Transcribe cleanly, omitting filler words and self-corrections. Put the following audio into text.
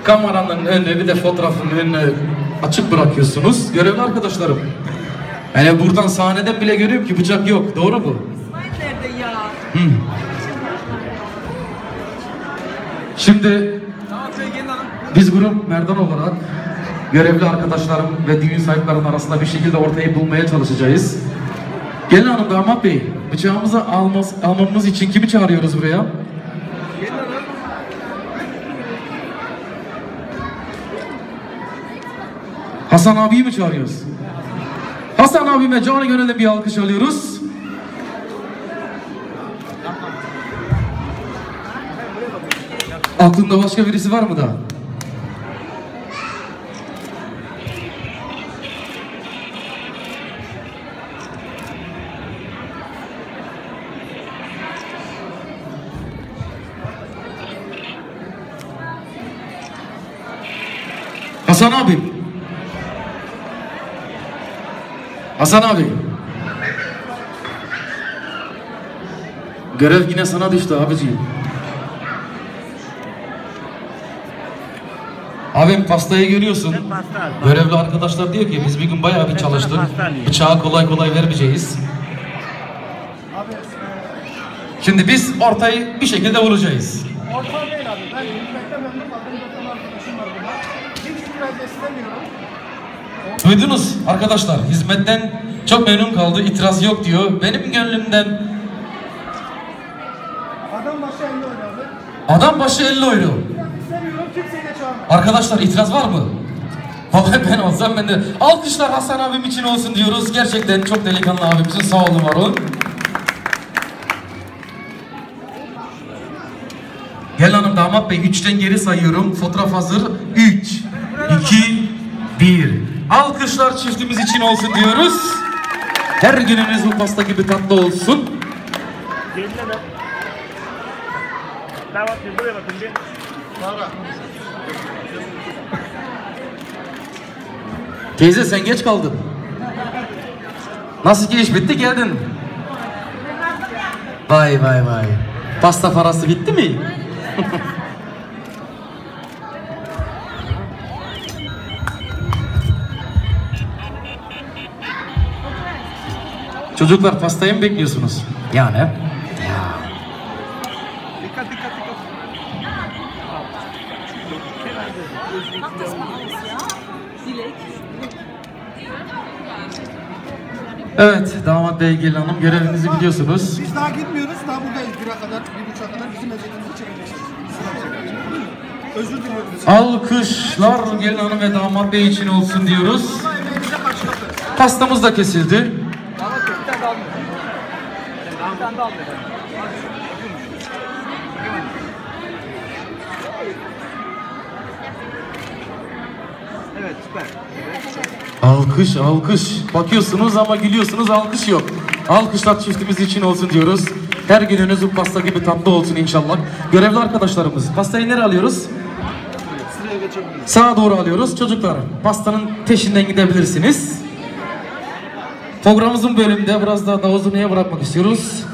Kameranın önüne bir de fotoğrafın önüne açık bırakıyorsunuz. Görevli arkadaşlarım. Yani buradan sahneden bile görüyorum ki bıçak yok. Doğru mu? İsmail nerede ya? Şimdi biz grup Merdan olarak görevli arkadaşlarım ve düğün sahiplerinin arasında bir şekilde ortayı bulmaya çalışacağız. Gelin hanım, damat bey, bıçağımızı almamız için kimi çağırıyoruz buraya? Hasan abiyi mi çağırıyoruz? Hasan abime canı gönülden bir alkış alıyoruz. Aklında başka birisi var mı da? Hasan abim. Hasan abi. Görev yine sana düştü abiciğim. Abim pastayı görüyorsun. Görevli arkadaşlar diyor ki biz bir gün bayağı bir çalıştık. Bıçağı kolay kolay vermeyeceğiz. Şimdi biz ortayı bir şekilde vuracağız. Orta değil abi. Ben hizmetten memnun kaldım. 4 arkadaşım var burada. Hiç biraz istemiyorum. Duydunuz arkadaşlar, hizmetten çok memnun kaldı, itiraz yok diyor. Benim gönlümden Adam başı 50 euro abi. adam başı 50 euro. İstemiyorum, kimseyi de çağırmam. Arkadaşlar itiraz var mı? Vallahi ben olsam ben de alkışlar Hasan abim için olsun diyoruz. Gerçekten çok delikanlı abimizin, sağ olun var olun. Gel hanım, damat bey, 3'ten geri sayıyorum. Fotoğraf hazır. 3, 2, 1. Alkışlar çiftimiz için olsun diyoruz. Her gününüz bu pasta gibi tatlı olsun. Geline de. Damat bir buraya bakın bir. Teyze sen geç kaldın. Nasıl ki iş bitti geldin. Vay vay vay. Pasta parası bitti mi? Çocuklar pastayı mı bekliyorsunuz? Yani. Ya. Dikkat dikkat dikkat. Evet, damat bey, gelin hanım, görevinizi biliyorsunuz. Biz daha gitmiyoruz. Daha buradayız 1'e kadar, 1.30'a kadar. Bizim özelimizi çekeceğiz. Özür diliyorum. Alkışlar gelin hanım ve damat bey için olsun diyoruz. Pastamız da kesildi. Evet süper. Alkış, alkış. Bakıyorsunuz ama gülüyorsunuz, alkış yok. Alkışlar çiftimiz için olsun diyoruz. Her gününüz bu pasta gibi tatlı olsun inşallah. Görevli arkadaşlarımız, pastayı nereye alıyoruz? Sağa doğru alıyoruz. Çocuklar, pastanın peşinden gidebilirsiniz. Programımızın bölümünde biraz daha Davuzlu'ya bırakmak istiyoruz.